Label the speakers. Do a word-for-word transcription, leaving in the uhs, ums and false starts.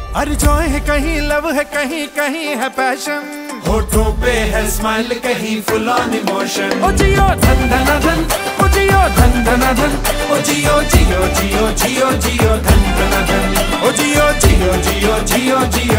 Speaker 1: अरे जॉय है कहीं लव है कहीं कहीं है पैशन, होठों पे है स्माइल कहीं फुल ऑन इमोशन। ओ जियो धन धन धन, ओ जियो धन धन धन, ओ जियो जियो जियो जियो जियो धन धन धन, ओ जियो जियो जियो जियो जियो